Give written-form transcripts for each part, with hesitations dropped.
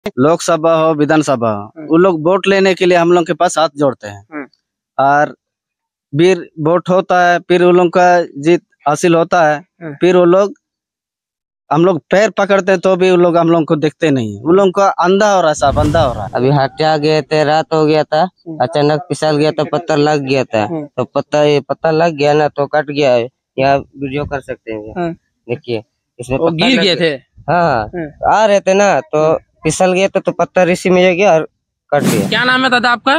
लोकसभा हो विधानसभा हो, वो लोग वोट लेने के लिए हम लोग के पास हाथ जोड़ते हैं और फिर वोट होता है, फिर उन लोग का जीत हासिल होता है, फिर वो लोग हम लोग पैर पकड़ते हैं तो भी उन लोग हम लोग को देखते नहीं है। उन लोग का अंधा हो रहा है, साहब अंधा हो रहा है। अभी हटिया गए थे, रात हो गया था, अचानक फिसल गया तो पत्थर लग गया था, तो पत्थर लग गया ना तो कट गया है। यहाँ वीडियो कर सकते हैं, देखिए इसमें गिर गए थे। हाँ, आ रहे थे ना तो फिसल गया तो पत्थर इसी में गया और कट गया। क्या नाम है दादा आपका?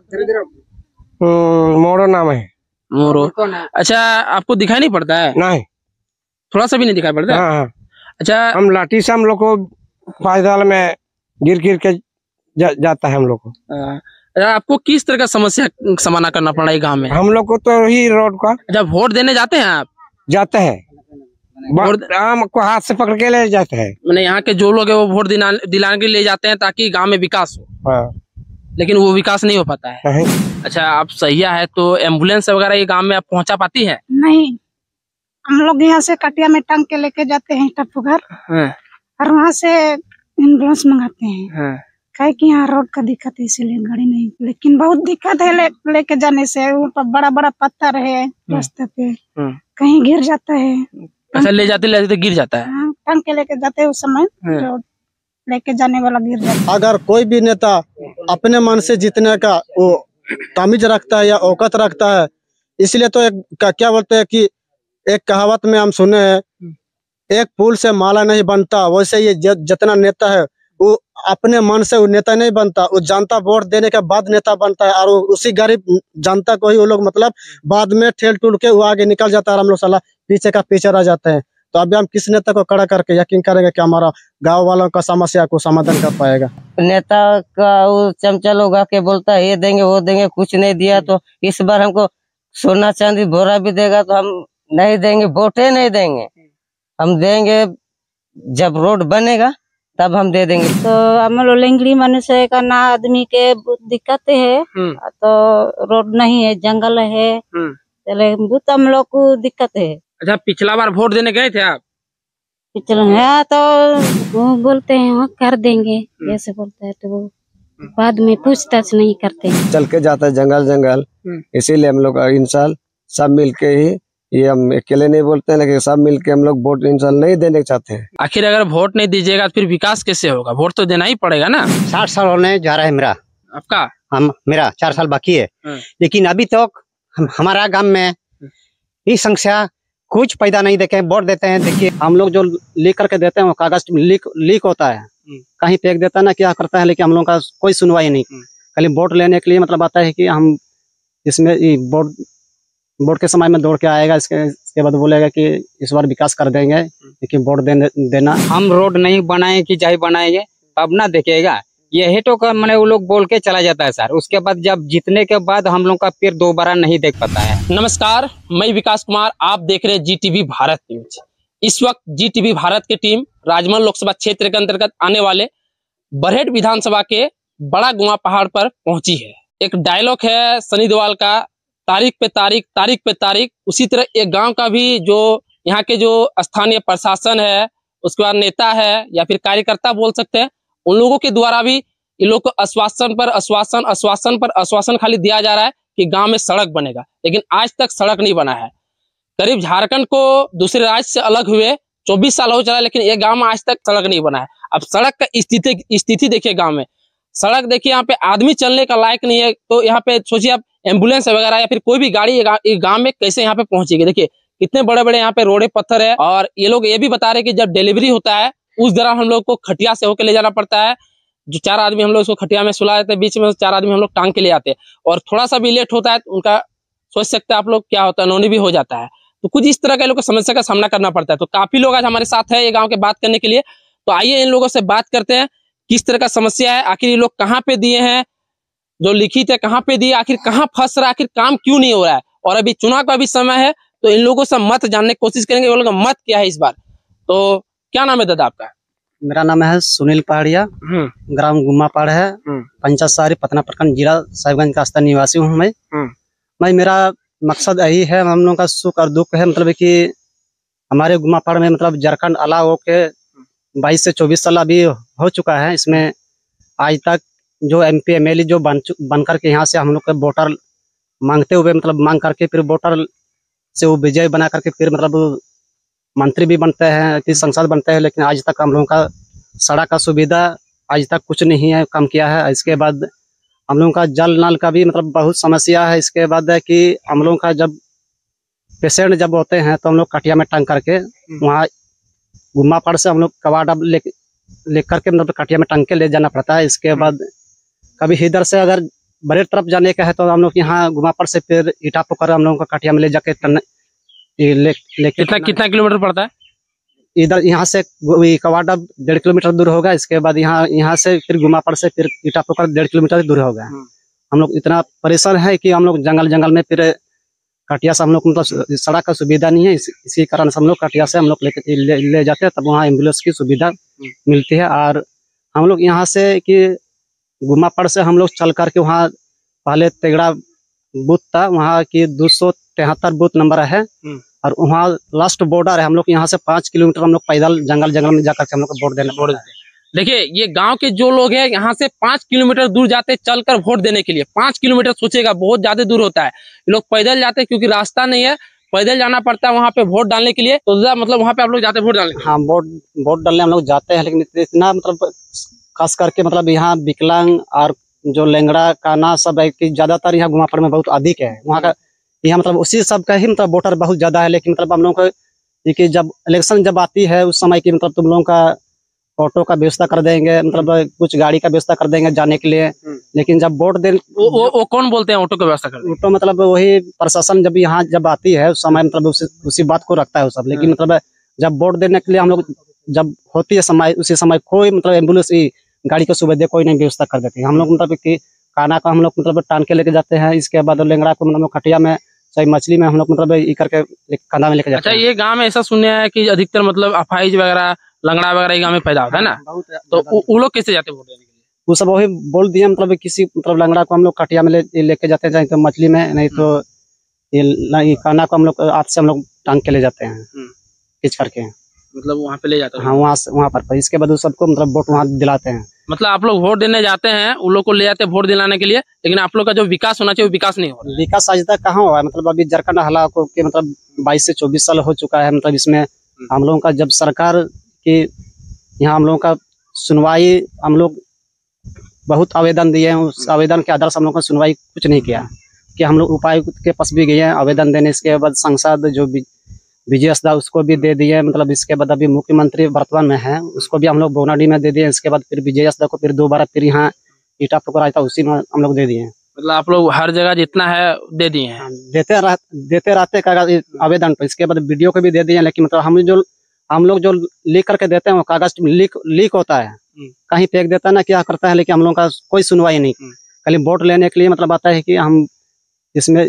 मोरो नाम है। मोरो। अच्छा, आपको दिखाई नहीं पड़ता है? नहीं, थोड़ा सा भी नहीं दिखाई पड़ता है? हाँ। अच्छा, हम लाठी से हम लोग को पायदाल में गिर के जाता है हम लोग को। अच्छा, आपको किस तरह का समस्या सामना करना पड़ा है गांव में? हम लोग को तो ही रोड का। जब वोट देने जाते हैं आप? जाते हैं, आम को हाथ से पकड़ के ले जाते हैं। मैंने यहाँ के जो लोग है वो वोट दिलाने के लिए ले जाते हैं ताकि गांव में विकास हो। हाँ। लेकिन वो विकास नहीं हो पाता है। नहीं। अच्छा, आप सहिया है तो एम्बुलेंस वगैरह ये गांव में आप पहुंचा पाती है? नहीं, हम लोग यहाँ से कटिया में टांग के लेके जाते हैं टप्पू घर और वहाँ से एम्बुलेंस मंगाते हैं। कहे कि यहाँ रोड का दिक्कत है इसीलिए गाड़ी नहीं, लेकिन बहुत दिक्कत है लेके जाने से। ऊपर बड़ा बड़ा पत्थर है रास्ते पे, कहीं गिर जाता है। अच्छा, ले जाते गिर जाता है? हाँ, टांग के लेके जाते हैं उस समय रोड लेके जाने वाला गिर जाता है। अगर कोई भी नेता अपने मन से जीतने का वो तामीज रखता है या औकात रखता है, इसलिए तो एक क्या बोलते हैं कि एक कहावत में हम सुने हैं, एक फूल से माला नहीं बनता, वैसे ये जितना नेता है वो अपने मन से वो नेता नहीं बनता, वो जनता वोट देने के बाद नेता बनता है। और उसी गरीब जनता को ही वो लोग मतलब बाद में ठेल टूल के वो आगे निकल जाता है और हम लोग साला पीछे का पीछे रह जाते हैं। तो अभी हम किस नेता को खड़ा करके यकीन करेंगे कि हमारा गांव वालों का समस्या को समाधान कर पाएगा? नेता का वो चमचा लोग आके बोलता है ये देंगे वो देंगे, कुछ नहीं दिया। तो इस बार हमको सोना चांदी भोरा भी देगा तो हम नहीं देंगे, वोटे नहीं देंगे। हम देंगे जब रोड बनेगा तब हम दे देंगे। तो हम लोग लेंगड़ी मनुष्य का ना आदमी के दिक्कत है, तो रोड नहीं है, जंगल है, चले बहुत हम लोग को दिक्कत है। अच्छा, पिछला बार वोट देने गए थे आप? पिछला है तो वो बोलते हैं हाँ कर देंगे, ऐसे बोलते हैं, तो वो बाद में पूछताछ नहीं करते। चल के जाता है जंगल, इसीलिए हम लोग इन साल सब मिल के ही, ये हम अकेले नहीं बोलते हैं लेकिन सब मिलके हम लोग वोट इन साल नहीं देने चाहते हैं। आखिर अगर वोट नहीं दीजिएगा फिर विकास कैसे होगा? वोट तो देना ही पड़ेगा ना। 60 साल होने जा रहा है मेरा। आपका? मेरा 4 साल बाकी है, लेकिन अभी तक हमारा गांव में ये संख्या कुछ पैदा नहीं देखे। वोट देते हैं, देखिए हम लोग जो लिख करके देते हैं वो कागज लीक होता है, कहीं फेंक देता है ना क्या करता है, लेकिन हम लोग का कोई सुनवाई नहीं। खाली वोट लेने के लिए मतलब आता है कि हम इसमें वोट के समय में दौड़ के आएगा, इसके बाद बोलेगा कि इस बार विकास कर देंगे, लेकिन वोट देना। हम रोड नहीं बनाए कि चाहे बनाएंगे तब ना देखेगा, ये तो का मैंने वो लोग बोल के चला जाता है सर। उसके बाद जब जीतने के बाद हम लोग का फिर दोबारा नहीं देख पाता है। नमस्कार, मैं विकास कुमार, आप देख रहे हैं GTV भारत न्यूज। इस वक्त GTV भारत की टीम राजमहल लोकसभा क्षेत्र के अंतर्गत आने वाले बरहेट विधानसभा के बड़ा गुआ पहाड़ पर पहुंची है। एक डायलॉग है सनी देओल का, तारीख पे तारीख, तारीख पे तारीख। उसी तरह एक गांव का भी जो यहाँ के जो स्थानीय प्रशासन है, उसके बाद नेता है या फिर कार्यकर्ता बोल सकते हैं, उन लोगों के द्वारा भी इन लोग को आश्वासन पर आश्वासन खाली दिया जा रहा है कि गांव में सड़क बनेगा, लेकिन आज तक सड़क नहीं बना है। करीब झारखंड को दूसरे राज्य से अलग हुए 24 साल हो चला, लेकिन ये गांव में आज तक सड़क नहीं बना है। अब सड़क का स्थिति देखिए, गांव में सड़क देखिए, यहाँ पे आदमी चलने का लायक नहीं है। तो यहाँ पे सोचिए आप एम्बुलेंस वगैरह या फिर कोई भी गाड़ी गांव में कैसे यहाँ पे पहुंचेगी? देखिए कितने बड़े बड़े यहाँ पे रोडे पत्थर है। और ये लोग ये भी बता रहे कि जब डिलीवरी होता है उस दौरान हम लोग को खटिया से होकर ले जाना पड़ता है। जो 4 आदमी हम लोग उसको खटिया में सुला देते हैं, बीच में 4 आदमी हम लोग टांग के ले आते हैं। और थोड़ा सा भी लेट होता है तो उनका सोच सकते हैं आप लोग क्या होता है, नौनी भी हो जाता है। तो कुछ इस तरह के लोग को समस्या का सामना करना पड़ता है। तो काफी लोग आज हमारे साथ है ये गाँव के बात करने के लिए। तो आइए इन लोगों से बात करते हैं, किस तरह का समस्या है, आखिर ये लोग कहाँ पे दिए हैं, जो लिखित है कहाँ पे दिए, आखिर कहाँ फंस रहा है, आखिर काम क्यों नहीं हो रहा है। और अभी चुनाव का भी समय है, तो इन लोगों से मत जानने की कोशिश करेंगे, वो लोग का मत क्या है इस बार। तो क्या नाम है दादा आपका? मेरा नाम है सुनील पहाड़िया, ग्राम गुम्मा पहाड़ है, पंचायत सारी पतना प्रखंड, जिला साहिबगंज का स्थानीय निवासी हूँ मैं। मेरा मकसद यही है, हम लोगों का सुख और दुख है, मतलब कि हमारे गुम्मा पहाड़ में मतलब झारखंड अलग होके 22 से 24 साल अभी हो चुका है। इसमें आज तक जो MP MLA जो बन करके यहाँ से हम लोग के वोटर मांगते हुए मतलब मांग करके फिर वोटर से वो विजय बना करके फिर मतलब मंत्री भी बनते हैं कि सांसद बनते हैं, लेकिन आज तक हम लोगों का सड़क का सुविधा आज तक कुछ नहीं है, कम किया है। इसके बाद हम लोगों का जल नल का भी मतलब बहुत समस्या है। इसके बाद है कि हम लोगों का जब पेशेंट जब होते हैं तो हम लोग कटिया में टांग करके वहाँ गुम्मापाड़ से हम लोग कवाड़ा ले करके मतलब कटिया में टांग के ले जाना पड़ता है। इसके बाद कभी इधर से अगर बड़े तरफ जाने का है तो हम लोग यहाँ गुम्मापाड़ से फिर ईटा पोखर हम लोगों का कटिया में ले जाके कितना किलोमीटर पड़ता है? इधर यहाँ से कवाड़ा 1.5 किलोमीटर दूर होगा। इसके बाद यहाँ से फिर गुम्मापाड़ से फिर ईटा पोखर 1.5 किलोमीटर दूर होगा। हम लोग इतना परेशान है कि हम लोग जंगल में फिर कटिया से हम लोग मतलब सड़क का सुविधा नहीं है, इसी कारण से हम लोग कटिया से हम लोग ले जाते हैं, तब वहाँ एम्बुलेंस की सुविधा मिलती है। और हम लोग यहाँ से कि गुम्मापाड़ से हम लोग चल करके वहाँ पहले तेगड़ा बूथ था, वहाँ की 273 बूथ नंबर है और वहाँ लास्ट बॉर्डर है। हम लोग यहाँ से 5 किलोमीटर हम लोग पैदल जंगल में जाकर के हम लोग को वोट देना। देखिए ये गांव के जो लोग हैं यहाँ से 5 किलोमीटर दूर जाते चलकर वोट देने के लिए। 5 किलोमीटर सोचेगा बहुत ज्यादा दूर होता है। लोग पैदल जाते क्योंकि रास्ता नहीं है, पैदल जाना पड़ता है वहाँ पे वोट डालने के लिए। तो मतलब वहाँ पे आप लोग जाते वोट डालने? हाँ, वोट डालने हम लोग जाते हैं, लेकिन इतना मतलब खास करके मतलब यहाँ विकलांग और जो लेंगड़ा काना सब है कि ज्यादातर यहाँ गुम्मापाड़ में बहुत अधिक है। वहाँ का यहाँ मतलब उसी सब का ही मतलब वोटर बहुत ज्यादा है। लेकिन मतलब हम लोग को कि जब इलेक्शन जब आती है उस समय की मतलब तुम लोगों का ऑटो का व्यवस्था कर देंगे, मतलब कुछ गाड़ी का व्यवस्था कर देंगे जाने के लिए। लेकिन जब वोट दे वो कौन बोलते हैं ऑटो का व्यवस्था कर? ऑटो मतलब वही प्रशासन जब यहाँ जब आती है उस समय मतलब उसी बात को रखता है वो सब। लेकिन मतलब जब वोट देने के लिए हम लोग जब होती है समय उसी समय कोई मतलब एम्बुलेंस गाड़ी की सुविधा कोई नहीं व्यवस्था कर देती है। हम लोग मतलब कि काना का हम लोग मतलब टान के लेके जाते हैं। इसके बाद लेंगड़ा को मतलब खटिया में सही मछली में हम लोग मतलब ये करके कंधा में लेके जाते हैं। अच्छा, ये गांव में ऐसा सुनने है कि अधिकतर मतलब अफाइज वगैरह लंगड़ा वगैरह गांव में पैदा होता है ना, तो वो लोग कैसे जाते वोट देने के लिए? वो सब वही बोल दिया मतलब किसी मतलब लंगड़ा को हम लोग कटिया में लेके जाते हैं, चाहे तो मछली में, नहीं तो ये काना को हम लोग हाथ से हम लोग टांग के ले जाते हैं खींच करके, मतलब वहाँ पे ले जाते हैं। हाँ, वहाँ पर इसके बाद सबको मतलब वोट वहाँ दिलाते हैं। मतलब आप लोग वोट देने जाते हैं, उन लोग को ले जाते हैं वोट दिलाने के लिए, लेकिन आप लोग का जो विकास होना चाहिए वो विकास नहीं हो रहा। विकास आज तक कहाँ हुआ है? मतलब अभी झारखंड हाल को के मतलब 22 से 24 साल हो चुका है। मतलब इसमें हम लोगों का जब सरकार की यहाँ हम लोगों का सुनवाई, हम लोग बहुत आवेदन दिए हैं, उस आवेदन के आधार से हम लोग का सुनवाई कुछ नहीं किया कि हम लोग उपायुक्त के पास भी गए हैं आवेदन देने। इसके बाद सांसद जो विजय अस्दा उसको भी दे दिए। मतलब इसके बाद अभी मुख्यमंत्री वर्तमान में है, उसको भी हम लोग बोनाडी में दे दिए। इसके बाद फिर विजय अस्दा को फिर दोबारा फिर यहाँ ईटा पोखर आया था उसी में हम लोग दे दिए। मतलब आप लोग हर जगह जितना है दे दिए हैं? देते रहते कागज आवेदन पर। इसके बाद वीडियो को भी दे दिए। लेकिन मतलब हम लोग जो लिख करके देते हैं वो कागज लीक होता है, कहीं फेंक देता है ना क्या करता है, लेकिन हम लोग का कोई सुनवाई नहीं। खाली वोट लेने के लिए मतलब आता है कि हम इसमें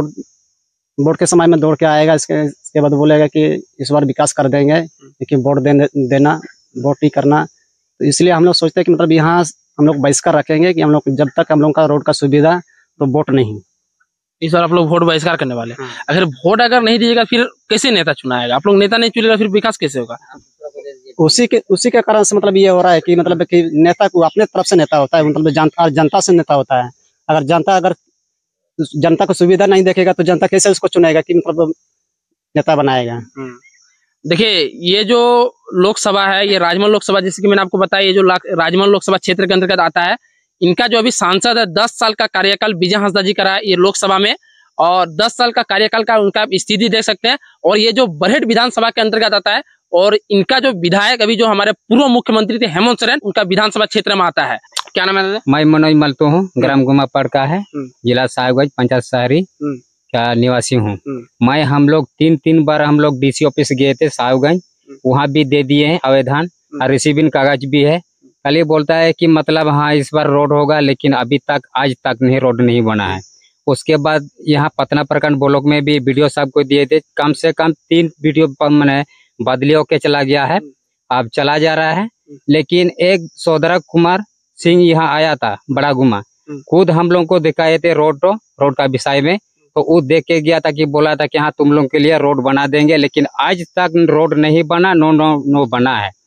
वोट के समय में दौड़ के आएगा, इसके बाद बोलेगा कि इस बार विकास कर देंगे, लेकिन वोट देना वोट नहीं करना। तो इसलिए हम लोग सोचते हैं कि मतलब यहाँ हम लोग बहिष्कार रखेंगे कि हम लोग जब तक हम लोग का रोड का सुविधा तो वोट नहीं। इस बार आप लोग वोट बहिष्कार करने वाले? अगर वोट अगर नहीं दीजिएगा फिर कैसे नेता चुनाएगा? आप लोग नेता नहीं चुनेगा फिर विकास कैसे होगा? उसी के कारण से मतलब ये हो रहा है कि मतलब कि नेता को अपने तरफ से नेता होता है, मतलब जनता से नेता होता है। अगर जनता को सुविधा नहीं देखेगा तो जनता कैसे उसको चुनेगा कि मतलब नेता बनाएगा? देखिए ये जो लोकसभा है, ये राजमहल लोकसभा, जैसे कि मैंने आपको बताया, ये जो राजमहल लोकसभा क्षेत्र के अंतर्गत आता है, इनका जो अभी सांसद है 10 साल का कार्यकाल विजय हंसदा जी करा है ये लोकसभा में, और 10 साल का कार्यकाल का उनका स्थिति देख सकते हैं। और ये जो बरहेट विधानसभा के अंतर्गत आता है, और इनका जो विधायक अभी जो हमारे पूर्व मुख्यमंत्री थे हेमंत सोरेन, उनका विधानसभा क्षेत्र में आता है। क्या नाम है? मैं मनोज मलतो हूँ, ग्राम गुम्मापाड़ का है, जिला साहिबगंज, पंचायत शहरी का निवासी हूँ मैं। हम लोग 3 बार हम लोग DC ऑफिस गए थे साहिबगंज, वहाँ भी दे दिए हैं आवेदन और रिसीविंग कागज भी है। कल ये बोलता है कि मतलब हाँ इस बार रोड होगा, लेकिन अभी तक आज तक नहीं रोड नहीं बना है। उसके बाद यहाँ पतना प्रखंड ब्लॉक में भी वीडियो साहब को दिए थे, कम से कम 3 वीडियो मैंने बदली होके चला गया है, अब चला जा रहा है। लेकिन एक सौदरा कुमार सिंह यहाँ आया था बड़ा गुमा, खुद हम लोग को दिखाए थे रोड का विषय में, तो वो देख के गया था कि बोला था कि हाँ तुम लोग के लिए रोड बना देंगे, लेकिन आज तक रोड नहीं बना, नो बना है।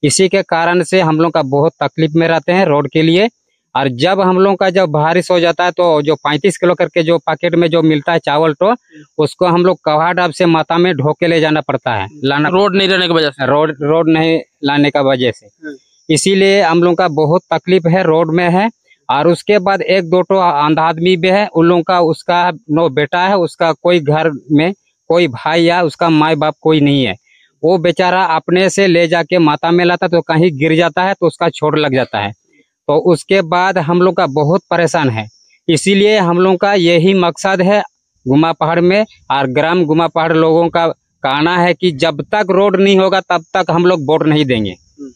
इसी के कारण से हम लोग का बहुत तकलीफ में रहते हैं रोड के लिए। और जब हम लोग का जब बारिश हो जाता है तो जो 35 किलो करके जो पैकेट में जो मिलता है चावल, तो उसको हम लोग कहा डाब से माता में ढो के ले जाना पड़ता है, लाना रोड नहीं रहने की वजह से, रोड नहीं लाने का वजह से। इसीलिए हम लोग का बहुत तकलीफ है रोड में है। और उसके बाद एक दो तो अंधा आदमी भी है, उन लोगों का उसका नो बेटा है, उसका कोई घर में कोई भाई या उसका माँ बाप कोई नहीं है, वो बेचारा अपने से ले जाके माता में लाता तो कहीं गिर जाता है तो उसका चोट लग जाता है। तो उसके बाद हम लोग का बहुत परेशान है। इसीलिए हम लोग का यही मकसद है गुमा पहाड़ में और ग्राम गुमा पहाड़ लोगों का कहना है कि जब तक रोड नहीं होगा तब तक हम लोग वोट नहीं देंगे।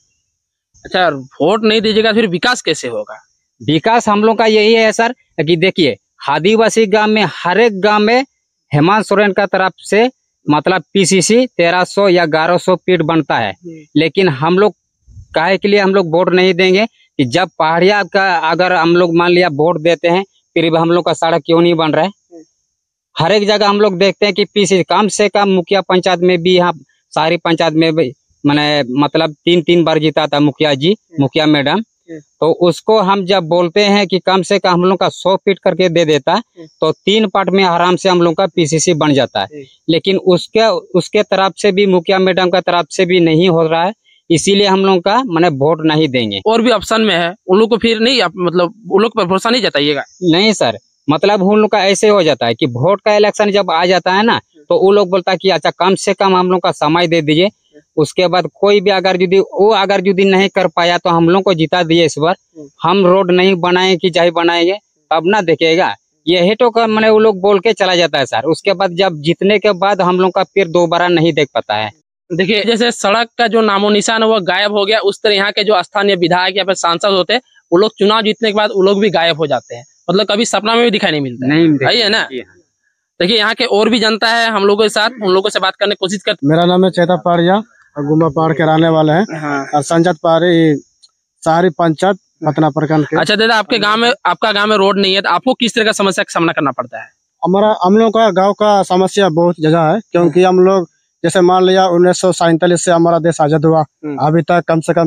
अच्छा, वोट नहीं दीजिएगा फिर विकास कैसे होगा? विकास हम लोग का यही है सर कि देखिए आदिवासी गांव में हर एक गांव में हेमंत सोरेन का तरफ से मतलब पीसीसी 1300 या 1100 फीट बनता है, लेकिन हम लोग काहे के लिए हम लोग वोट नहीं देंगे कि जब पहाड़िया का अगर हम लोग मान लिया वोट देते हैं फिर भी हम लोग का सड़क क्यों नहीं बन रहा है। हर एक जगह हम लोग देखते हैं कि पीसीसी कम से कम मुखिया पंचायत में भी, यहाँ सारी पंचायत में भी मैंने मतलब 3-3 बार जीता था मुखिया जी, मुखिया मैडम। तो उसको हम जब बोलते हैं कि कम से कम हम लोग का 100 फीट करके दे देता तो 3 पार्ट में आराम से हम लोग का पीसीसी बन जाता है, लेकिन उसके तरफ से भी मुखिया मैडम का तरफ से भी नहीं हो रहा है। इसीलिए हम लोग का मैंने वोट नहीं देंगे। और भी ऑप्शन में है उन लोग को फिर नहीं, मतलब उन लोग पर भरोसा नहीं जताइएगा? नहीं सर, मतलब उन लोग का ऐसे हो जाता है कि वोट का इलेक्शन जब आ जाता है ना तो वो लोग बोलता है कि अच्छा कम से कम हम लोग का समय दे दीजिए, उसके बाद कोई भी अगर यदि नहीं कर पाया तो हम लोग को जिता दिए, इस बार हम रोड नहीं बनाए कि चाहे बनाएंगे तब ना देखेगा, यही तो मैंने वो लोग बोल के चला जाता है सर। उसके बाद जब जीतने के बाद हम लोग का फिर दोबारा नहीं देख पाता है। देखिए जैसे सड़क का जो नामो निशान है वो गायब हो गया, उस तरह यहाँ के जो स्थानीय विधायक या फिर सांसद होते हैं वो लोग चुनाव जीतने के बाद वो लोग भी गायब हो जाते हैं, मतलब कभी सपना में भी दिखाई नहीं मिलता। नहीं है ना। देखिए यहाँ के और भी जनता है हम लोगों के साथ, उन लोगों से बात करने की कोशिश करते। मेरा नाम है चेता पाड़िया और गुम्बा पहाड़ के रहने वाले हैं और संजत पारी सारी पंचायत पतना प्रखंड के। अच्छा दादा, आपका गांव में रोड नहीं है तो आपको किस तरह का समस्या का सामना करना पड़ता है? हम लोग का गांव का समस्या बहुत जगह है, क्योंकि हम लोग जैसे मान लिया 1947 से हमारा देश आजाद हुआ, अभी तक कम से कम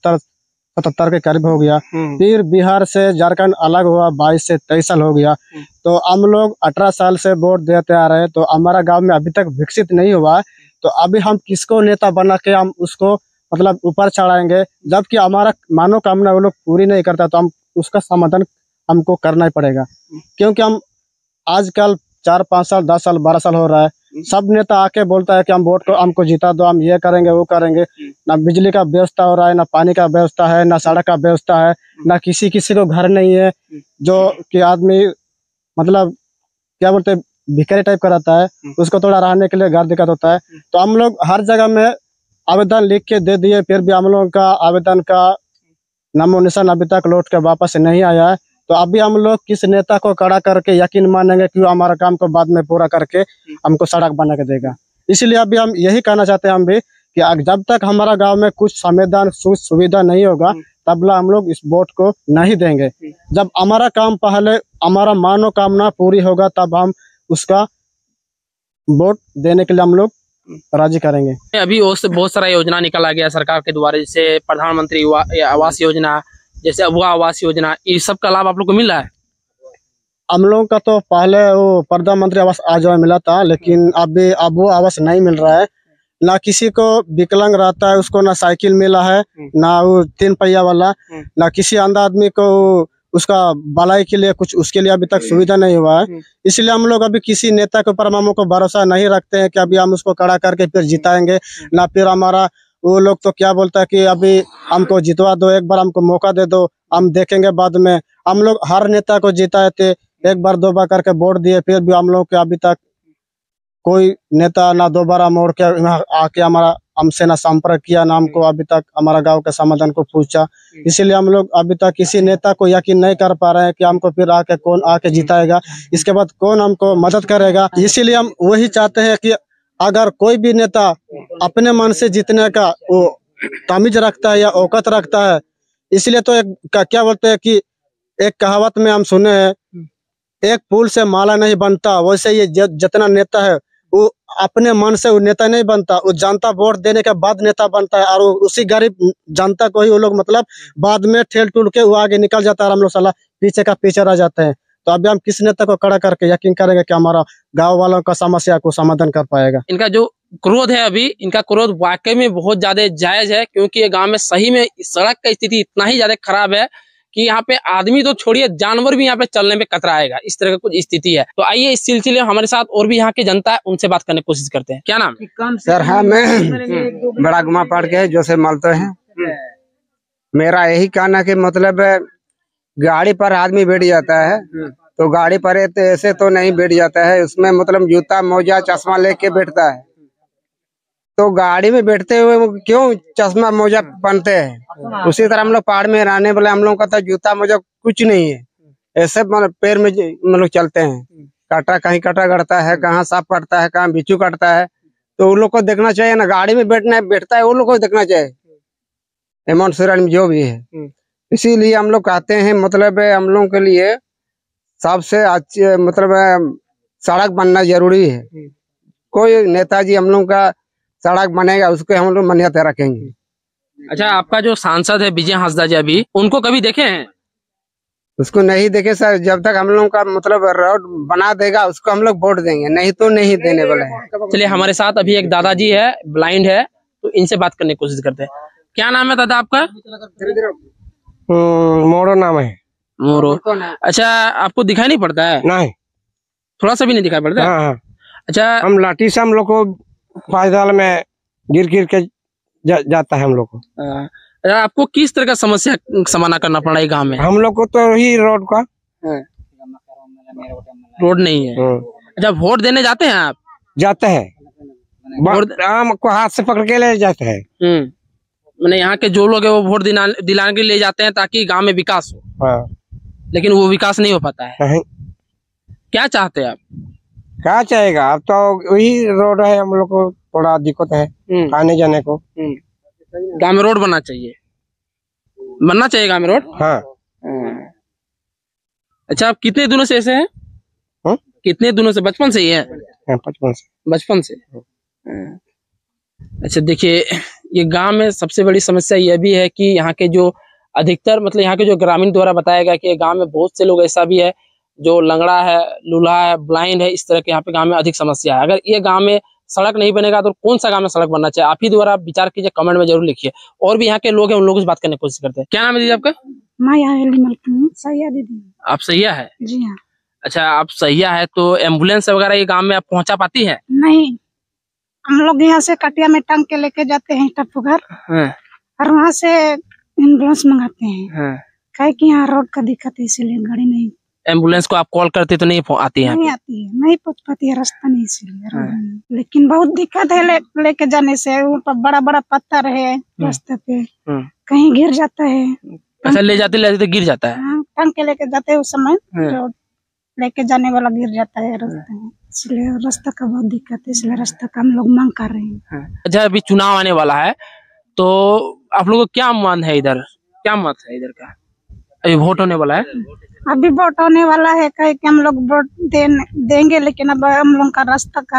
76-77 के करीब हो गया। फिर बिहार से झारखंड अलग हुआ, 22 से 23 साल हो गया। तो हम लोग 18 साल से वोट देते आ रहे हैं, तो हमारा गांव में अभी तक विकसित नहीं हुआ है। तो अभी हम किसको नेता बना के हम उसको मतलब ऊपर चढ़ाएंगे, जबकि हमारा मनोकामना वो लोग पूरी नहीं करता, तो हम उसका समाधान हमको करना ही पड़ेगा। क्योंकि हम आजकल 4-5 साल 10 साल 12 साल हो रहा है, सब नेता आके बोलता है कि हम वोट को हमको जिता दो, हम ये करेंगे वो करेंगे। ना बिजली का व्यवस्था हो रहा है, ना पानी का व्यवस्था है, ना सड़क का व्यवस्था है, ना किसी को घर नहीं है, जो कि आदमी मतलब क्या बोलते हैं भिखारी टाइप का रहता है, उसको थोड़ा रहने के लिए घर दिक्कत होता है। तो हम लोग हर जगह में आवेदन लिख के दे दिए, फिर भी हम लोगों का आवेदन का नामो निशान अभी तक लौट के वापस नहीं आया है। तो अभी हम लोग किस नेता को खड़ा करके यकीन मानेंगे कि वो हमारा काम को बाद में पूरा करके हमको सड़क बना के देगा। इसलिए अभी हम यही कहना चाहते हैं हम भी कि जब तक हमारा गांव में कुछ संविधान सुविधा नहीं होगा तब हम लोग इस वोट को नहीं देंगे। जब हमारा काम पहले हमारा मनोकामना पूरी होगा तब हम उसका वोट देने के लिए हम लोग राजी करेंगे। अभी बहुत सारा योजना निकाला गया सरकार के द्वारा, जैसे प्रधानमंत्री आवास योजना, जैसे अबुआ आवास योजना, इस सब का लाभ आप लोग को मिल रहा है? हम लोग का तो पहले वो प्रधानमंत्री आवास आज मिला था, लेकिन अभी अबुआ आवास नहीं मिल रहा है। ना किसी को विकलांग रहता है उसको ना साइकिल मिला है, ना वो 3 पहिया वाला, ना किसी अंधा आदमी को उसका भलाई के लिए कुछ उसके लिए अभी तक सुविधा नहीं हुआ है। इसलिए हम लोग अभी किसी नेता के ऊपर हम को भरोसा नहीं रखते हैं कि अभी हम उसको खड़ा करके फिर जिताएंगे। ना फिर हमारा वो लोग तो क्या बोलता है कि अभी हमको जितवा दो, एक बार हमको मौका दे दो, हम देखेंगे बाद में। हम लोग हर नेता को जिताए थे, 1 बार 2 बार करके वोट दिए, फिर भी हम लोग के अभी तक कोई नेता ना दोबारा मोड़ के आके हमसे ना संपर्क किया, ना हमको अभी तक हमारा गांव के समाधान को पूछा। इसीलिए हम लोग अभी तक किसी नेता को यकीन नहीं कर पा रहे हैं कि हमको फिर आके कौन आके जिताएगा, इसके बाद कौन हमको मदद करेगा। इसीलिए हम वही चाहते हैं कि अगर कोई भी नेता अपने मन से जीतने का वो तमीज रखता है या औकात रखता है, इसलिए तो क्या बोलते हैं कि एक कहावत में हम सुने हैं, एक फूल से माला नहीं बनता, वैसे ये जितना नेता है वो अपने मन से वो नेता नहीं बनता, वो जनता वोट देने के बाद नेता बनता है। और उसी गरीब जनता को ही वो लोग मतलब बाद में ठेल टूल के वो आगे निकल जाता है और हम लोग साला पीछे का पीछे रह जाते हैं। तो अभी हम किस नेता को खड़ा करके यकीन करेंगे कि हमारा गाँव वालों का समस्या को समाधान कर पाएगा। इनका जो क्रोध है अभी, इनका क्रोध वाकई में बहुत ज्यादा जायज है, क्योंकि ये गांव में सही में सड़क का स्थिति इतना ही ज्यादा खराब है कि यहाँ पे आदमी तो छोड़िए, जानवर भी यहाँ पे चलने में कतराएगा, इस तरह का कुछ स्थिति है। तो आइए इस सिलसिले में हमारे साथ और भी यहाँ की जनता है, उनसे बात करने की कोशिश करते हैं। क्या नाम है सर? हाँ, मैं बड़ा गुमा पड़ के जो से मलते हैं। मेरा यही कहना कि मतलब गाड़ी पर आदमी बैठ जाता है तो गाड़ी पर ऐसे तो नहीं बैठ जाता है, उसमें मतलब जूता मोजा चश्मा लेके बैठता है। तो गाड़ी में बैठते हुए क्यों चश्मा मोजा पहनते हैं? उसी तरह हम लोग पहाड़ में रहने वाले हम लोग का तो जूता मोजा कुछ नहीं है, ऐसे मतलब पैर में मतलब चलते हैं। काटा कहीं काटा गड़ता है, कहाँ सांप कटता है, कहाँ बिच्छू कटता है, तो उन लोग को देखना चाहिए ना। गाड़ी में बैठता है वो लोग को देखना चाहिए, हेमंत सोरेन जो भी है। इसीलिए हम लोग कहते हैं मतलब हम लोग के लिए सबसे अच्छी मतलब सड़क बनना जरूरी है। कोई नेताजी हम लोग का सड़क बनेगा उसको हम लोग मान्यता रखेंगे। अच्छा, आपका जो सांसद है विजय हांसदा जी, अभी उनको कभी देखे हैं? उसको नहीं देखे सर, जब तक हम लोग का मतलब रोड बना देगा उसको हम लोग वोट देंगे, नहीं तो नहीं देने वाले हैं। चलिए, हमारे साथ अभी एक दादाजी है, ब्लाइंड है, तो इनसे बात करने की कोशिश करते हैं। क्या नाम है दादा आपका? मोरो नाम है। मोरो। अच्छा, आपको दिखाई नहीं पड़ता है? नहीं, थोड़ा सा भी नहीं दिखाई पड़ता है? हाँ। अच्छा, हम लाठी से हम लोग को पैदल में गिर के जाता है हम लोग को। अच्छा, आपको किस तरह का समस्या सामना करना पड़ा है गाँव में? हम लोग को तो ही रोड का रोड नहीं है। अच्छा, वोट देने जाते हैं आप? जाते हैं, आम को हाथ से पकड़ के ले जाते हैं। मैंने यहाँ के जो लोग है वो वोट दिलाने के लिए ले जाते हैं ताकि गांव में विकास हो। हाँ। लेकिन वो विकास नहीं हो पाता है। नहीं। क्या चाहते हैं आप? क्या चाहेगा, अब तो वही रोड है, हम लोग को थोड़ा दिक्कत है आने जाने को। गांव में रोड बनना चाहिए गांव में रोड। हाँ। अच्छा, आप कितने दिनों से ऐसे हैं? कितने दिनों से? बचपन से ही है? 55 से। अच्छा, देखिए, ये गांव में सबसे बड़ी समस्या यह भी है कि यहाँ के जो अधिकतर मतलब यहाँ के जो ग्रामीण द्वारा बताया गया कि गांव में बहुत से लोग ऐसा भी है जो लंगड़ा है, लूल्हा है, ब्लाइंड है, इस तरह के यहाँ पे गांव में अधिक समस्या है। अगर ये गांव में सड़क नहीं बनेगा तो कौन सा गांव में सड़क बनना चाहिए? आप ही द्वारा विचार कीजिए, कमेंट में जरूर लिखिए। और भी यहाँ के लोग हैं, उन लोगों से बात करने की कोशिश करते हैं। क्या नाम है दीदी आपका? सैया दीदी। आप सैया है? जी हाँ। अच्छा, आप सैया है तो एम्बुलेंस वगैरह ये गाँव में आप पहुँचा पाती है? नहीं, हम लोग यहाँ से कटिया में टांग के लेके जाते हैं टप्पू घर, और वहाँ से एम्बुलेंस मंगाते हैं। काहे कि यहाँ रोड का दिक्कत है, इसीलिए गाड़ी नहीं। एम्बुलेंस को आप कॉल करते तो नहीं आती है? नहीं आती है, नहीं पहुँच पाती है, रास्ता नहीं, इसीलिए। लेकिन बहुत दिक्कत है लेके जाने से। ऊपर बड़ा बड़ा पत्थर है रास्ते पे, कहीं गिर जाता है। अच्छा, ले जाते गिर जाता है? टांग के लेके जाते हैं उस समय रोड लेके जाने वाला गिर जाता है रास्ते में, इसलिए रास्ता का बहुत दिक्कत है, इसलिए रास्ता का हम लोग मांग कर रहे हैं। अच्छा, अभी चुनाव आने वाला है तो आप लोगों को क्या मन है इधर? क्या मत है इधर का? अभी वोट होने वाला है? अभी वोट होने वाला है, कहे कि हम लोग वोट देंगे, लेकिन अब हम लोग का रास्ता का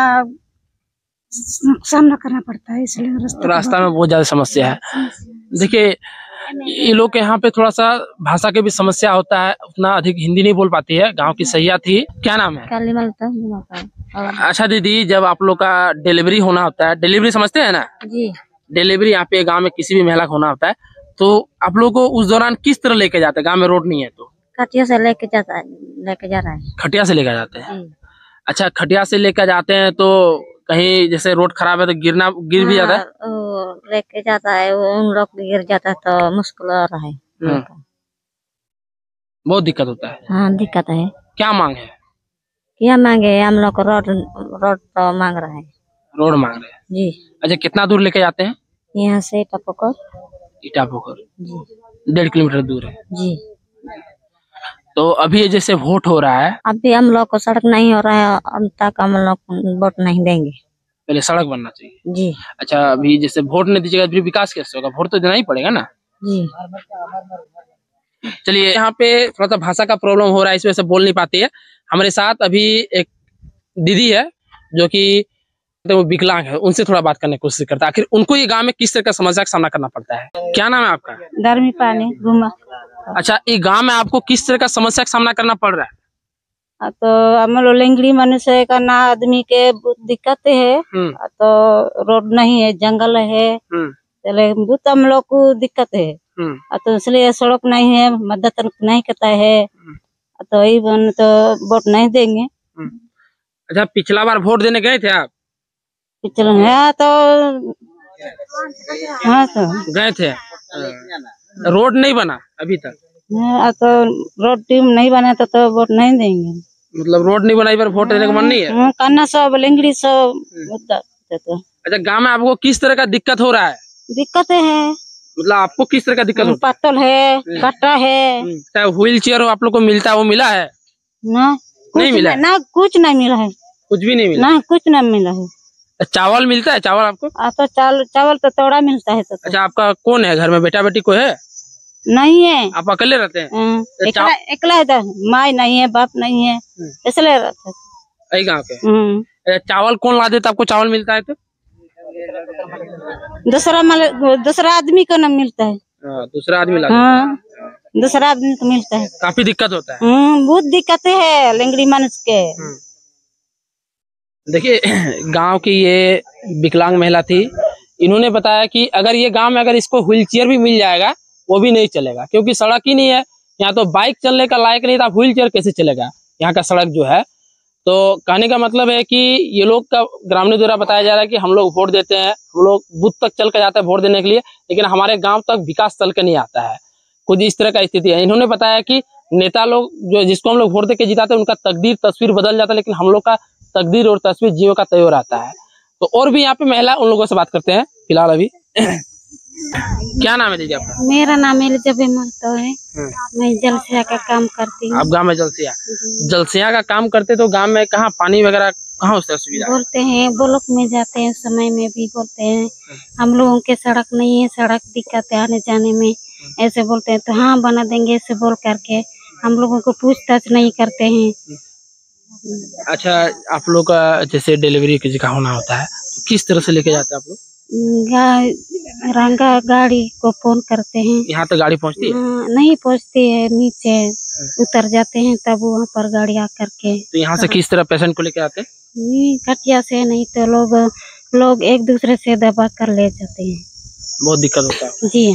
सामना करना पड़ता है, इसलिए रास्ता में बहुत ज्यादा समस्या है। देखिए, ये लोग के यहाँ पे थोड़ा सा भाषा की भी समस्या होता है, उतना अधिक हिंदी नहीं बोल पाती है। गांव की सैया थी। क्या नाम है? अच्छा दीदी, जब आप लोग का डिलीवरी होना होता है, डिलीवरी समझते हैं ना जी? डिलीवरी यहाँ पे गांव में किसी भी महिला का होना होता है, तो आप लोग को उस दौरान किस तरह लेके जाते हैं? गांव में रोड नहीं है तो खटिया से लेके जा रहा है। खटिया से लेकर जाते हैं? अच्छा, खटिया से लेकर जाते हैं तो कहीं जैसे रोड खराब है तो गिर भी जाता है? लेके जाता है, उन लोग गिर जाता है तो मुश्किल हो रहा है। बहुत दिक्कत होता है। हाँ, दिक्कत है। क्या मांग है? क्या मांगे? हम लोग को रोड तो मांग रहा है। रोड मांग रहे हैं जी। अच्छा, कितना दूर लेके जाते हैं? यहाँ से इटापोखर जी, 1.5 किलोमीटर दूर है जी। तो अभी जैसे वोट हो रहा है, अभी हम लोग को सड़क नहीं हो रहा है, अब तक हम लोग वोट नहीं देंगे। पहले सड़क बनना चाहिए जी। अच्छा, अभी जैसे वोट नहीं दीजिएगा फिर विकास कैसे होगा? वोट तो देना ही पड़ेगा ना जी। चलिए, यहाँ पे थोड़ा सा भाषा का प्रॉब्लम हो रहा है, इस वजह से बोल नहीं पाती है। हमारे साथ अभी एक दीदी है जो कि वो विकलांग है, उनसे थोड़ा बात करने की कोशिश करता है, आखिर उनको ये गांव में किस तरह का समस्या का सामना करना पड़ता है। क्या नाम है आपका? गर्मी पानी घुमा। अच्छा, ये गांव में आपको किस तरह का समस्या का सामना करना पड़ रहा है? तो हम लोग लेंगड़ी मनुष्य का ना आदमी के बहुत दिक्कत है। तो रोड नहीं है, जंगल है, चले बहुत हम लोग को दिक्कत है। तो इसलिए सड़क नहीं है, मदद नहीं करता है, तो यही बन तो वोट नहीं देंगे। अच्छा, पिछला बार वोट देने गए थे आप? पिछला है तो हाँ तो गए थे। रोड नहीं बना अभी तक? तो रोड टीम नहीं बना तो वोट नहीं देंगे। मतलब रोड नहीं बनाई पर वोट देने का मन नहीं है? करना सब लेंगड़ी सब। अच्छा, गांव में आपको किस तरह का दिक्कत हो रहा है? दिक्कत है, मतलब आपको किस तरह का दिक्कत होता है? पत्तल है, कट्टा है, चाहे व्हील चेयर हो आप लोग को मिलता है, वो मिला है? ना नहीं मिला है? ना कुछ नहीं मिला है, कुछ भी नहीं मिला? ना कुछ नहीं मिला है। चावल मिलता है? चावल आपको? तो चावल तो थोड़ा मिलता है। तो अच्छा, आपका कौन है घर में, बेटा बेटी कोई है? नहीं है। आप अकेले रहते हैं? एकला है, तो माँ नहीं है, बाप नहीं है, इसलिए रहते यही गाँव के। चावल कौन ला देता आपको? चावल मिलता है तो दूसरा आदमी को न मिलता है। दूसरा आदमी ला देता। दूसरा आदमी को मिलता है। काफी दिक्कत होता है। बहुत दिक्कत है लेंगड़ी मनुष्य के। देखिए, गांव की ये विकलांग महिला थी, इन्होंने बताया कि अगर ये गांव में अगर इसको व्हील चेयर भी मिल जाएगा वो भी नहीं चलेगा, क्योंकि सड़क ही नहीं है यहाँ। तो बाइक चलने का लायक नहीं था, व्हील चेयर कैसे चलेगा यहाँ का सड़क जो है। तो कहने का मतलब है कि ये लोग का ग्रामीणों द्वारा बताया जा रहा है कि हम लोग वोट देते हैं, हम लोग बूथ तक चल कर जाते हैं वोट देने के लिए, लेकिन हमारे गांव तक विकास चल के नहीं आता है। कुछ इस तरह का स्थिति है। इन्होंने बताया कि नेता लोग जो जिसको हम लोग वोट देके जिताते हैं उनका तकदीर तस्वीर बदल जाता है, लेकिन हम लोग का तकदीर और तस्वीर जीवन का तय हो रहता है। तो और भी यहाँ पे महिला उन लोगों से बात करते हैं फिलहाल अभी। क्या नाम है दीदी आपका? मेरा नाम एलिजाबेथ महतो है। मैं जलसिया का काम करती हूँ। आप गांव में जलसिया का काम करते, तो गांव में कहाँ पानी वगैरह कहाँ होता है सुविधा? बोलते हैं ब्लॉक में जाते हैं, समय में भी बोलते हैं हम लोगों के सड़क नहीं है, सड़क दिक्कत है आने जाने में, ऐसे बोलते हैं। तो हाँ बना देंगे ऐसे बोल करके हम लोगों को पूछताछ नहीं करते हैं। अच्छा, आप लोग का जैसे डिलीवरी की जगह होना होता है तो किस तरह से लेके जाते हैं आप लोग? रंगा गाड़ी को फोन करते हैं। यहाँ तो गाड़ी पहुँचती है? नहीं पहुँचती है, नीचे उतर जाते हैं तब वहाँ पर गाड़ी आकर के। तो यहाँ से किस तरह पेशेंट को लेके आते हैं? खटिया से, नहीं तो लोग एक दूसरे से दबा कर ले जाते हैं। बहुत दिक्कत होता है जी।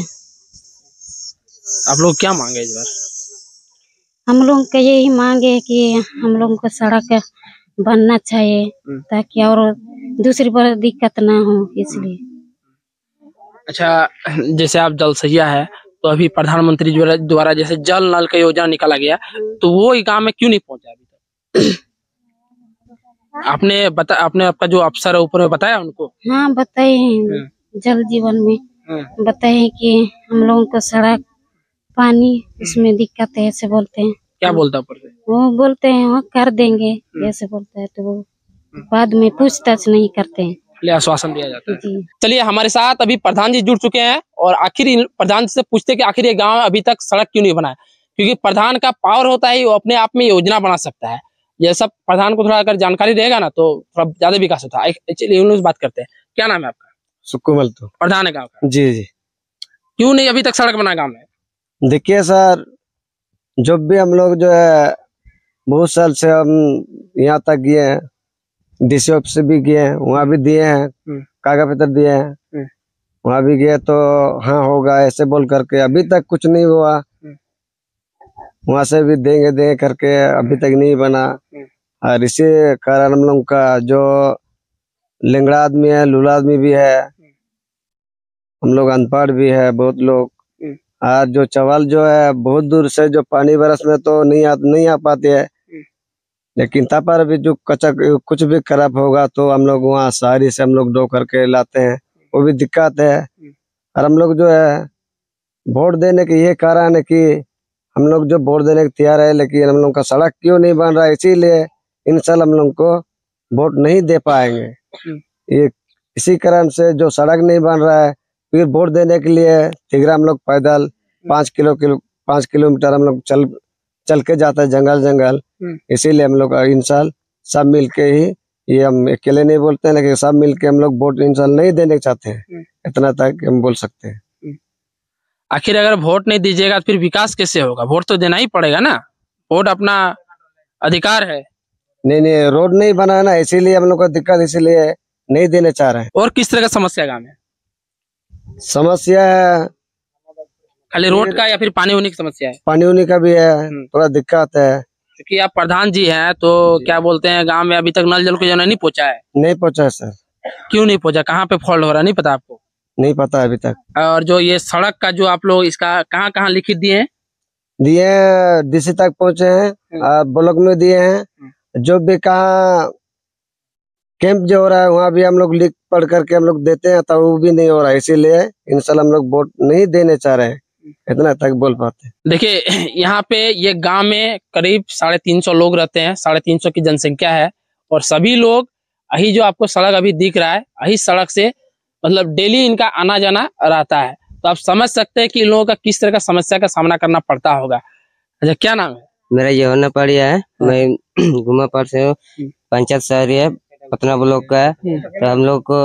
आप लोग क्या मांगे इस बार? हम लोग का यही मांगे है कि हम लोगों को सड़क बनना चाहिए ताकि और दूसरी बार दिक्कत ना हो, इसलिए। अच्छा, जैसे आप जलसैया है तो अभी प्रधानमंत्री द्वारा जैसे जल नल का योजना निकाला गया, तो वो गांव में क्यों नहीं पहुंचा अभी तक? आपने आपका जो अफसर है ऊपर में बताया उनको? हाँ बताए हैं, जल जीवन में बताए हैं कि हम लोगों को सड़क पानी इसमें दिक्कत है, ऐसे बोलते हैं। क्या बोलता ऊपर से? वो बोलते हैं वो कर देंगे ऐसे बोलता है, तो वो बाद में पूछताछ नहीं करते हैं, आश्वासन दिया जाता है। चलिए, हमारे साथ अभी प्रधान जी जुड़ चुके हैं और आखिर प्रधान जी से पूछते कि आखिर ये गांव अभी तक सड़क क्यों नहीं बना है, क्योंकि प्रधान का पावर होता है, वो अपने आप में योजना बना सकता है। ये सब प्रधान को थोड़ा अगर जानकारी रहेगा ना तो थोड़ा ज्यादा विकास होता है। चलिए उन लोग से बात करते हैं। क्या नाम है आपका? सुकुमल। तो प्रधान है गाँव का? जी जी। क्यों नहीं अभी तक सड़क बना गाँव में? देखिए सर, जब भी हम लोग जो है बहुत साल से हम यहाँ तक गए हैं, डीसी ऑफिस भी गए हैं, वहाँ भी दिए हैं, कागज पत्र दिए हैं, वहाँ भी गए तो हाँ होगा ऐसे बोल करके अभी तक कुछ नहीं हुआ। वहाँ से भी देंगे करके अभी तक नहीं बना। और इसी कारण हम लोग का जो लिंगड़ा आदमी है, लूला आदमी भी है, हम लोग अनपढ़ भी है बहुत लोग। और जो चावल जो है बहुत दूर से जो पानी बरस में तो नहीं आ पाते हैं, लेकिन तब पर भी जो कुछ भी खराब होगा तो हम लोग वहाँ शहरी से हम लोग ढो करके लाते हैं, वो भी दिक्कत है। और हम लोग जो है वोट देने के ये कारण है कि हम लोग जो वोट देने के तैयार है, लेकिन हम लोग का सड़क क्यों नहीं बन रहा है, इसीलिए इन साल हम लोग को वोट नहीं दे पाएंगे। ये इसी कारण से जो सड़क नहीं बन रहा है, फिर वोट देने के लिए तिगरा हम लोग पैदल 5 किलोमीटर हम लोग चल के जाता है जंगल। इसीलिए हम लोग इन साल सब मिल के ही ये हम अकेले नहीं बोलते हैं, लेकिन सब मिलके हम लोग वोट इंशाल्लाह नहीं देने चाहते हैं, इतना तक हम बोल सकते हैं। आखिर अगर वोट नहीं दीजिएगा तो फिर विकास कैसे होगा? वोट तो देना ही पड़ेगा ना, वोट अपना अधिकार है। नहीं, रोड नहीं बना है ना, इसीलिए हम लोग को दिक्कत, इसीलिए नहीं देने चाह रहे हैं। और किस तरह का समस्या गाँव में? समस्या है खाली रोड का या फिर पानी होने की समस्या है? पानी उनी का भी है, थोड़ा दिक्कत है। क्योंकि आप प्रधान जी हैं तो क्या बोलते हैं, गांव में अभी तक नल जल को योजना नहीं पहुंचा है? नहीं पहुंचा है सर। क्यों नहीं पहुंचा? कहाँ पे फॉल्ट हो रहा है, नहीं पता आपको? नहीं पता अभी तक। और जो ये सड़क का जो आप लोग इसका कहाँ कहाँ लिखित दिए हैं? दिए डीसी तक पहुंचे हैं, ब्लॉक में दिए हैं, जो भी कहा कैंप जो हो रहा है वहाँ भी हम लोग लिख पढ़ करके हम लोग देते हैं, तो वो भी नहीं हो रहा है, इसीलिए इंशाल्लाह हम लोग वोट नहीं देने चाह रहे हैं, इतना तक बोल पाते हैं। देखिए यहाँ पे ये गांव में करीब 350 लोग रहते हैं, 350 की जनसंख्या है, और सभी लोग यही जो आपको सड़क अभी दिख रहा है, यही सड़क से मतलब डेली इनका आना जाना रहता है। तो आप समझ सकते हैं कि इन लोगों का किस तरह का समस्या का सामना करना पड़ता होगा। अच्छा, क्या नाम है? मेरा यहोना पड़िया है, मैं गुमापाड़ से हूँ, पंचायत शहरी है, पटना ब्लॉक का है। तो हम लोग को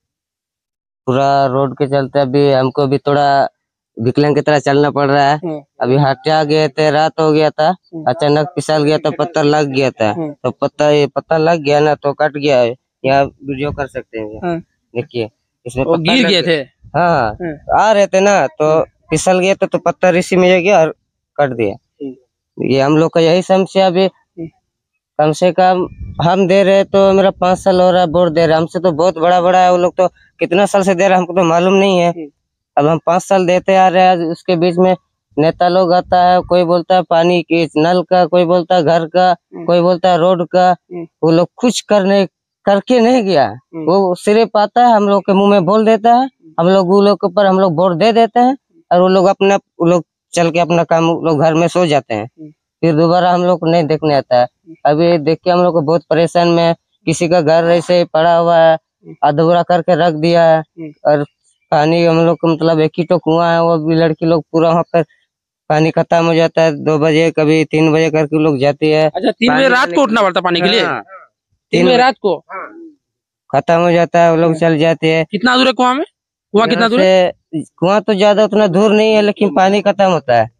पूरा रोड के चलते अभी हमको भी थोड़ा विकलांग की तरह चलना पड़ रहा है। अभी हटा गए थे, रात हो गया था, अचानक फिसल गया तो पत्थर लग गया था, तो पत्थर लग गया ना तो कट गया है। यहाँ वीडियो कर सकते हैं, देखिए इसमें वो गिर गए थे। हाँ, आ रहे थे ना तो फिसल गया तो पत्थर इसी में गया और कट दिया। ये हम लोग का यही समस्या। अभी कम से कम हम दे रहे तो मेरा 5 साल हो रहा है वोट दे रहे, हमसे तो बहुत बड़ा बड़ा है, वो लोग तो कितना साल से दे रहे हमको तो मालूम नहीं है। अब हम 5 साल देते आ रहे हैं, उसके बीच में नेता लोग आता है, कोई बोलता है पानी की नल का, कोई बोलता है घर का, कोई बोलता है रोड का, वो लोग कुछ करके नहीं गया। वो सिर्फ आता है, हम लोग के मुंह में बोल देता है, हम लोग वो लोग के ऊपर हम लोग वोट दे देते हैं, और वो लोग चल के अपना काम लोग घर में सो जाते हैं, फिर दोबारा हम लोग को नहीं देखने आता है। अभी देखिए हम लोग को बहुत परेशान में, किसी का घर ऐसे ही पड़ा हुआ है, अधूरा करके रख दिया है, और पानी हम लोग को मतलब एक ही तो कुआं है, वो भी लड़की लोग पूरा वहाँ पर पानी खत्म हो जाता है, 2 बजे कभी 3 बजे करके लोग जाती है। अच्छा, 3 बजे रात को उठना पड़ता पानी के लिए? 3 बजे रात को खत्म हो जाता है, वो लोग चल जाते हैं। कितना दूर है कुआं में? कुआं कितना दूर है? कुआं तो ज्यादा उतना दूर नहीं है, लेकिन पानी खत्म होता है,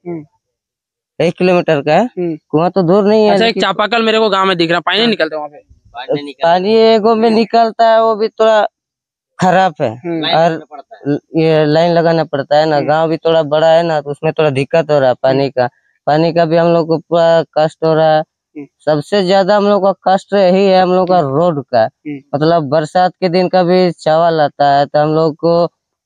1 किलोमीटर का है, कुआं तो दूर नहीं है। अच्छा, एक चापाकल मेरे को गांव में दिख रहा, पानी नहीं निकलता वहाँ पे? पानी एगो में निकलता है, वो भी थोड़ा खराब है, और ये लाइन लगाना पड़ता है ना, गांव भी थोड़ा बड़ा है ना, तो उसमें थोड़ा दिक्कत हो रहा है पानी का भी हम लोग को पूरा कष्ट हो रहा है। सबसे ज्यादा हम लोग का कष्ट यही है, हम लोग का रोड का, मतलब बरसात के दिन का भी चावल आता है तो हम लोग को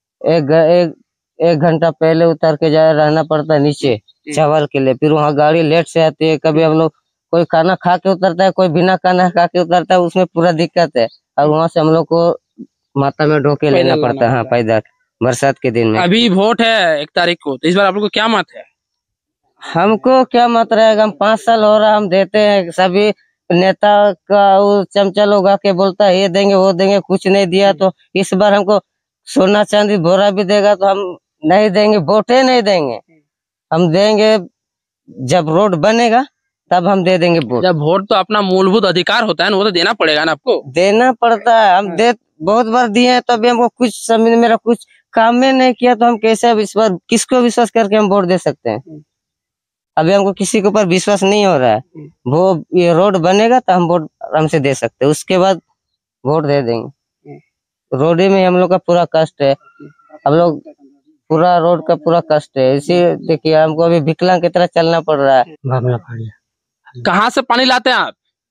एक घंटा पहले उतर के रहना पड़ता है नीचे चावल के लिए, फिर वहाँ गाड़ी लेट से आती है, कभी हम लोग कोई खाना खा के उतरता है, कोई बिना खाना खा के उतरता है, उसमें पूरा दिक्कत है, और वहाँ से हम लोग को माथा में ढोके लेना पड़ता है। हाँ, पैदल बरसात के दिन में। अभी वोट है 1 तारीख को, तो इस बार आप लोग को क्या मत है? हमको क्या मत रहेगा, हम 5 साल हो रहा हम देते हैं, सभी नेता का वो चमचा लोग आके बोलता है ये देंगे वो देंगे, कुछ नहीं दिया, तो इस बार हमको सोना चांदी भोरा भी देगा तो हम नहीं देंगे, वोटे नहीं देंगे, हम देंगे जब रोड बनेगा तब हम दे देंगे वोट। जब वोट तो अपना मूलभूत अधिकार होता है ना, वो तो देना पड़ेगा ना आपको। देना पड़ता है, हम बहुत बार दिए हैं, तभी हमको कुछ समझ मेरा कुछ काम में नहीं किया, तो हम कैसे विश्वास, किसको विश्वास करके हम वोट दे सकते हैं? अभी हमको किसी के ऊपर विश्वास नहीं हो रहा है, वो ये रोड बनेगा तो हम वोट आराम से दे सकते हैं, उसके बाद वोट दे देंगे। रोड में हम लोग का पूरा कष्ट है, हम लोग पूरा रोड का पूरा कष्ट है, इसी देखिए हमको अभी विकलांग की तरह चलना पड़ रहा है। कहाँ से पानी लाते हैं आप?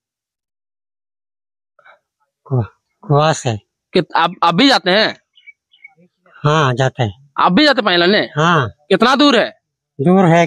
कुआं से। आप भी जाते हैं? हाँ, जाते हैं। आप भी जाते पानी लाने? हाँ। कितना दूर है? दूर है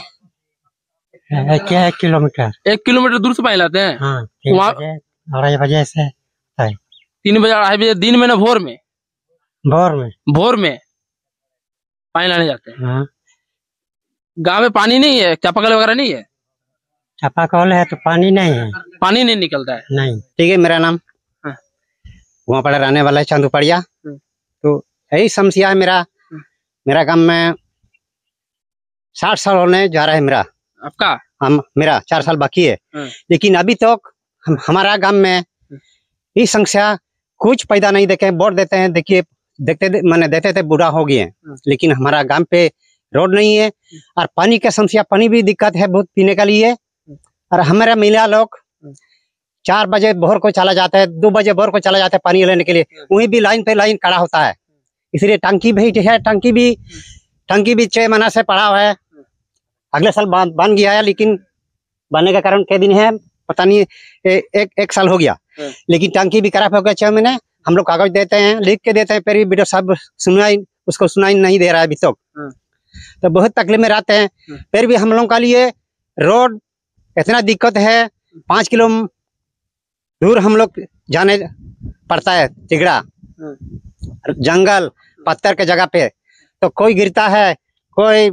1 किलोमीटर। 1 किलोमीटर दूर से पानी लाते हैं? हाँ, 2:30 बजे से 3 बजे 2:30 बजे दिन में ना भोर में? भोर में पानी लाने जाते हैं। हाँ। गाँव में पानी नहीं है, चापाकल वगैरह नहीं है? चापाकल है तो पानी नहीं है, पानी नहीं निकलता है। नहीं। ठीक है, मेरा नाम वहाँ पर रहने वाला है चंदुपड़िया। तो यही समस्या है मेरा गांव में 60 साल होने जा रहा है मेरा। आपका? मेरा 4 साल बाकी है, लेकिन अभी तक हमारा गांव में ये संख्या कुछ पैदा नहीं देखे, वोट देते हैं, देखिए मैंने देते थे बूढ़ा हो गए, लेकिन हमारा गांव पे रोड नहीं है और पानी का समस्या, पानी भी दिक्कत है बहुत पीने के लिए। और हमारा महिला लोग 4 बजे भोर को चला जाता है, 2 बजे भोर को चला जाता है पानी लेने के लिए, वहीं भी लाइन पे लाइन खड़ा होता है। इसलिए टंकी भी है, टंकी भी 6 महीना से पड़ा हुआ है, अगले साल बन गया है, लेकिन बनने का कारण क्या दिन है पता नहीं, एक साल हो गया, लेकिन टंकी भी खराब हो गया 6 महीने। हम लोग कागज देते हैं, लिख के देते हैं, फिर भी वीडियो साहब सुनाई नहीं दे रहा है अभी तक, तो बहुत तकलीफ में रहते हैं। फिर भी हम लोग के लिए रोड इतना दिक्कत है, 5 किलो दूर हम लोग जाने पड़ता है, तिगड़ा जंगल पत्थर के जगह पे, तो कोई गिरता है, कोई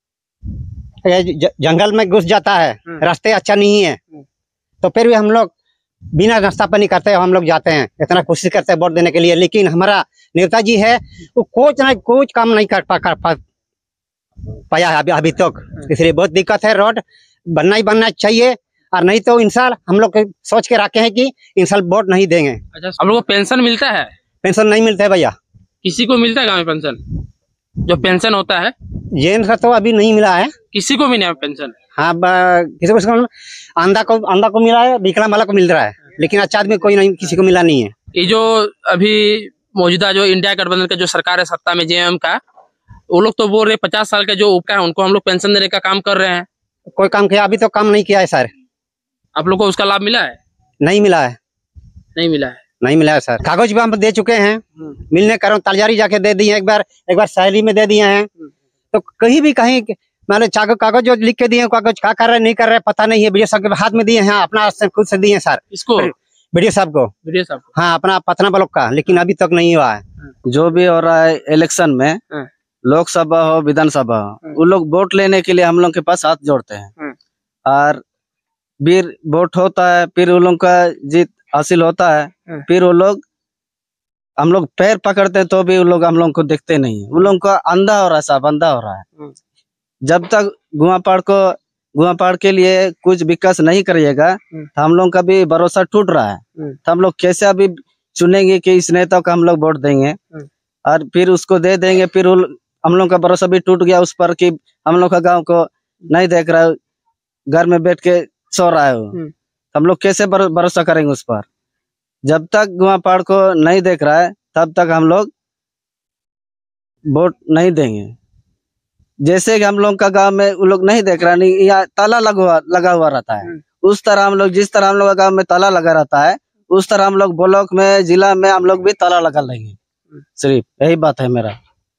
जंगल में घुस जाता है, रास्ते अच्छा नहीं है, तो फिर भी हम लोग बिना नाश्ता पानी करते हम लोग जाते हैं, इतना कोशिश करते हैं वोट देने के लिए। लेकिन हमारा नेताजी है वो कुछ काम नहीं कर पाया है अभी तक, इसलिए बहुत दिक्कत है। रोड बनना चाहिए, और नहीं तो इंसान हम लोग सोच के रखे हैं कि इंसान वोट नहीं देंगे। अच्छा, आप लोगों को पेंशन मिलता है? पेंशन नहीं मिलता है भैया। किसी को मिलता है गाँव में पेंशन? जो पेंशन होता है जेंट्स का तो अभी नहीं मिला है, किसी को भी नहीं पेंशन? हाँ, किसी को अंधा को मिला है, विकलांग वाला को मिल रहा है, लेकिन अच्छा आदमी कोई नहीं, किसी को मिला नहीं है। ये जो अभी मौजूदा जो इंडिया गठबंधन का जो सरकार है सत्ता में, जेएमएम का, वो लोग तो बोल रहे 50 साल के जो उपका है उनको हम लोग पेंशन देने का काम कर रहे हैं। कोई काम किया? अभी तो काम नहीं किया है सर। आप लोग को उसका लाभ मिला है? नहीं मिला है। नहीं मिला है सर। कागज भी हम दे चुके हैं, मिलने कारण तलजारी जाके दे दिए, एक बार सैली में दे दिए हैं, तो कहीं मैंने कागज जो लिख के दिए, कागज क्या कर रहे नहीं कर रहे पता नहीं है। वीडियो साहब के हाथ में दिए हैं, अपना खुद से दिए हैं सर। इसको वीडियो साहब को? हाँ, अपना पतना ब्लॉक का, लेकिन अभी तक नहीं हुआ है। जो भी हो रहा है इलेक्शन में, लोकसभा हो विधानसभा हो, वो लोग वोट लेने के लिए हम लोग के पास हाथ जोड़ते हैं, और फिर वोट होता है, फिर वो लोग का जीत हासिल होता है, फिर वो लोग हम लोग पैर पकड़ते हैं तो भी वो लोग हम लोग को देखते नहीं है। वो लोग का अंधा हो रहा है, साहब अंधा हो रहा है। जब तक गुआपाड़ के लिए कुछ विकास नहीं करिएगा तो हम लोग का भी भरोसा टूट रहा है, तो हम लोग कैसे अभी चुनेंगे कि इस नेता को हम लोग वोट देंगे और फिर उसको दे देंगे, फिर हम लोग का भरोसा भी टूट गया उस पर कि हम लोग का गांव को नहीं देख रहा है, घर में बैठ के सो रहा है वो, हम लोग कैसे भरोसा करेंगे उस पर? जब तक गुआपाड़ को नहीं देख रहा है तब तक हम लोग वोट नहीं देंगे। जैसे कि हम लोग का गांव में वो लोग नहीं देख रहा, नहीं यहाँ ताला लगा हुआ रहता है, उस तरह हम लोग, जिस तरह हम लोग का गांव में ताला लगा रहता है, उस तरह हम लोग ब्लॉक में, जिला में हम लोग भी ताला लगा लेंगे। सिर्फ यही बात है मेरा।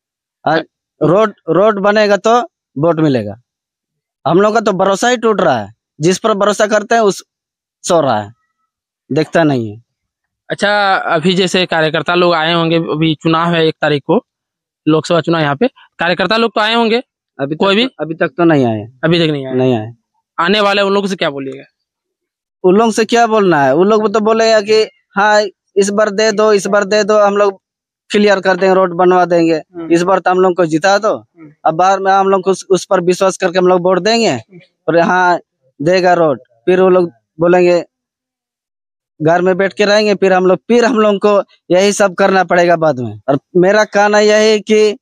रोड बनेगा तो वोट मिलेगा। हम लोग का तो भरोसा ही टूट रहा है, जिस पर भरोसा करते हैं उस सो रहा है, देखता नहीं है। अच्छा, अभी जैसे कार्यकर्ता लोग आए होंगे, अभी चुनाव है 1 तारीख को, लोकसभा चुनाव, यहाँ पे कार्यकर्ता लोग तो आए होंगे? अभी तक तो नहीं आए। अभी तक नहीं आए। आने वाले उन लोगों से क्या बोलिएगा? उन लोग से क्या बोलना है? उन लोग तो बोलेगा कि हाँ इस बार दे दो, इस बार दे दो, हम लोग क्लियर कर देंगे, रोड बनवा देंगे, इस बार तो हम लोग को जिता दो। अब बार में हम लोग को उस पर विश्वास करके हम लोग वोट देंगे और हाँ देगा रोड, फिर वो लोग बोलेंगे घर में बैठ के रहेंगे, फिर हम लोग को यही सब करना पड़ेगा बाद में। और मेरा कहना यही है कि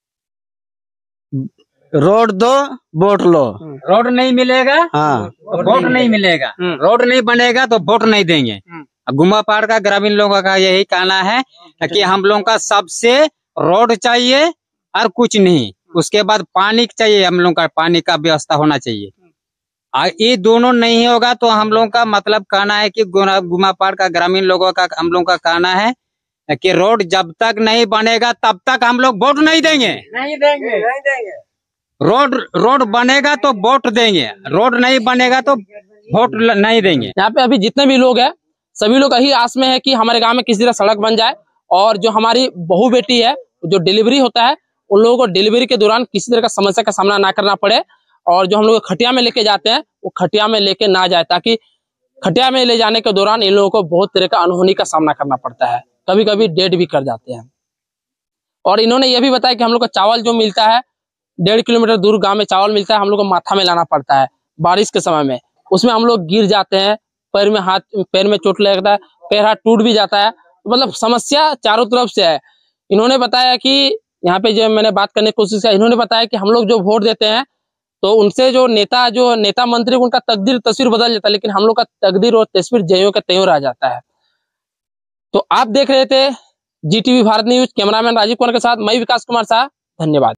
रोड दो, वोट लो। रोड नहीं मिलेगा, हाँ तो वोट नहीं मिलेगा। रोड नहीं बनेगा तो वोट नहीं देंगे। गुमापाड़ का ग्रामीण लोगों का यही कहना है कि हम लोगों का सबसे रोड चाहिए और कुछ नहीं, उसके बाद पानी चाहिए, हम लोगों का पानी का व्यवस्था होना चाहिए। ये दोनों नहीं होगा तो हम लोगों का मतलब कहना है कि गुमापाड़ का ग्रामीण लोगों का हम लोगों का कहना है कि रोड जब तक नहीं बनेगा तब तक हम लोग वोट नहीं देंगे। रोड बनेगा तो वोट देंगे, रोड नहीं बनेगा तो वोट नहीं देंगे। यहाँ पे अभी जितने भी लोग हैं सभी लोग यही आस में है कि हमारे गांव में किसी तरह सड़क बन जाए, और जो हमारी बहू बेटी है, जो डिलीवरी होता है, उन लोगों को डिलीवरी के दौरान किसी तरह का समस्या का सामना ना करना पड़े, और जो हम लोग खटिया में लेके जाते हैं वो खटिया में लेके ना जाए, ताकि खटिया में ले जाने के दौरान इन लोगों को बहुत तरह का अनहोनी का सामना करना पड़ता है, कभी कभी डेड भी कर जाते हैं। और इन्होंने ये भी बताया कि हम लोग को चावल जो मिलता है 1.5 किलोमीटर दूर गांव में चावल मिलता है, हम लोग को माथा में लाना पड़ता है बारिश के समय में, उसमें हम लोग गिर जाते हैं, पैर में चोट लगता है, पैर हाथ टूट भी जाता है। तो मतलब समस्या चारों तरफ से है। इन्होंने बताया कि यहाँ पे जो मैंने बात करने की कोशिश की, इन्होंने बताया कि हम लोग जो वोट देते हैं तो उनसे जो नेता मंत्री उनका तकदीर तस्वीर बदल जाता है, लेकिन हम लोग का तकदीर और तस्वीर ज्यों का त्यों रह जाता है। तो आप देख रहे थे GTV Bharat news, cameraman Rajeev Kumar के साथ मैं विकास कुमार शाह, धन्यवाद।